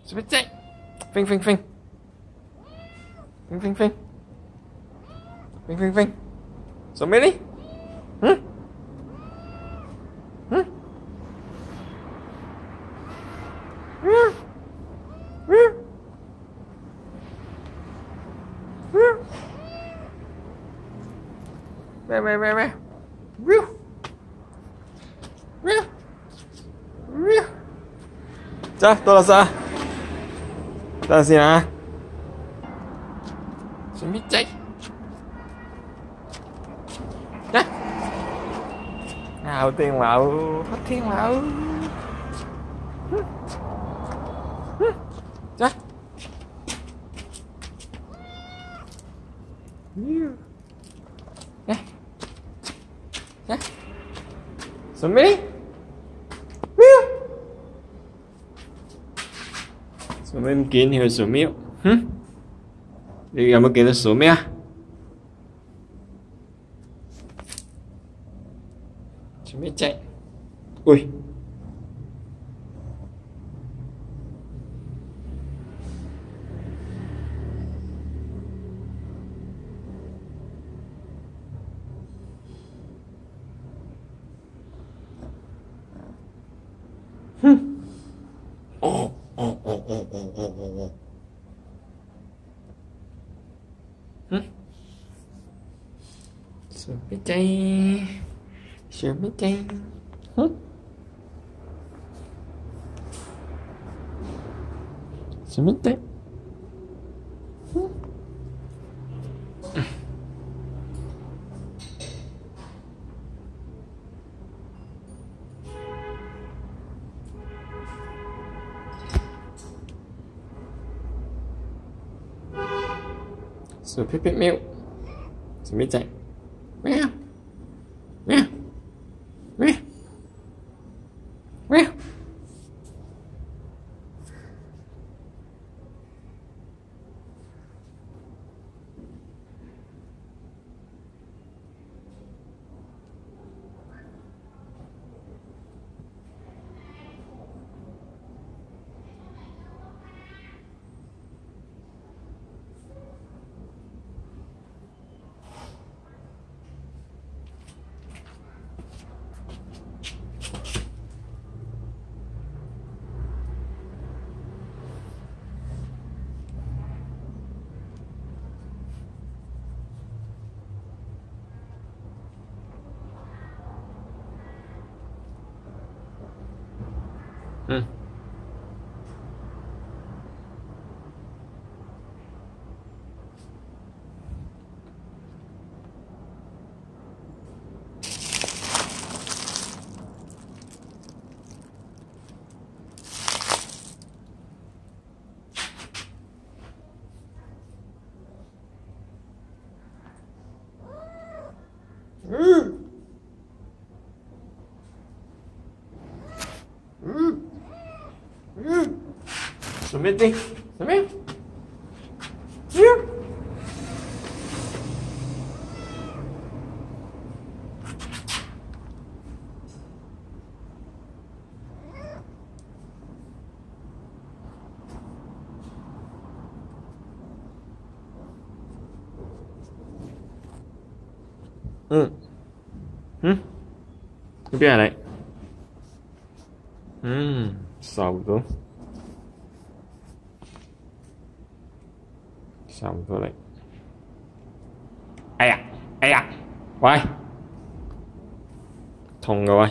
准备chạy. Phanh phanh phanh. Phanh phanh phanh. Phanh phanh phanh. Xuống bên đi. Hử? Hử? Hử? Hử? Hử? Về về về về. Hử? Hử? Hử? 자, 돌아서. 다시나. 준비 chạy. 자. Nào tiền mạo, hết thiên mạo. 자. 자. 자. 준비. Số mấy em kiến thì số miếu. Đi gặp một kiến là số mẹ. Chuẩn bị chạy. Ui. Sửa biết chay. Sửa biết chay. Sửa biết chay. Sửa biết biết mèo. Sửa biết chạy. Mèo. Mèo. Mèo. Mèo. Xuống bên đi. Xuống bên. Cái bên này. Saldo. Xong rồi đấy. Ai à. Quay. Thông rồi.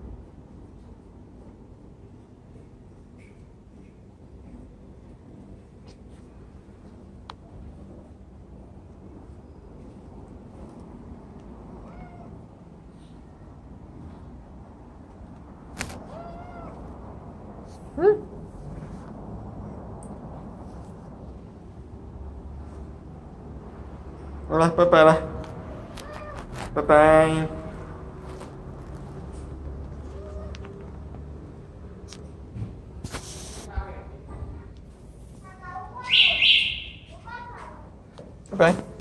Rồi, bye bye này. Bye bye. Bye bye.